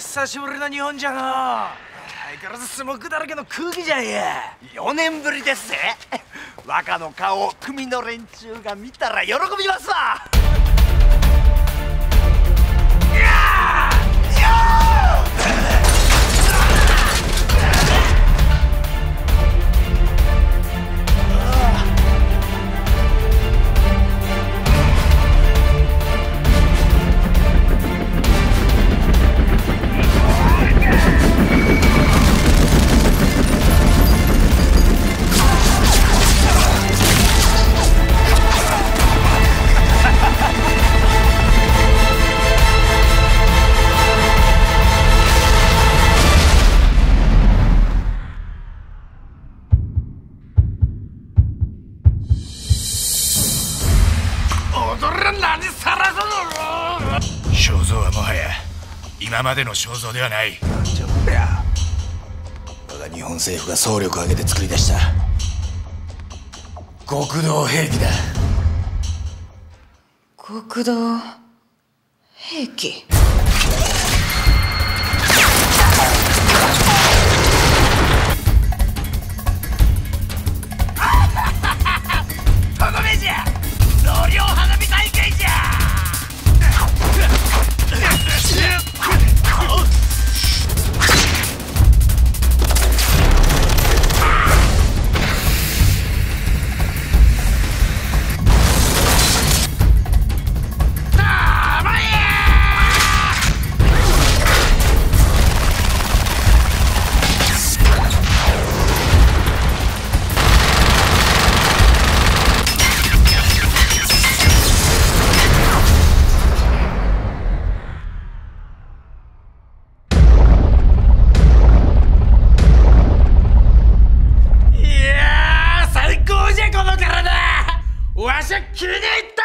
久しぶりの日本じゃの。相変わらずスモークだらけの空気じゃんや。 4年ぶりですぜ。若の顔を組の連中が見たら喜びますわ。 肖像はもはや今までの肖像ではない。 なんじゃこりゃ。我が日本政府が総力を挙げて作り出した極道兵器だ。 極道兵器。 とどめじゃ。納涼花火大会じゃ。わしゃ気に入った。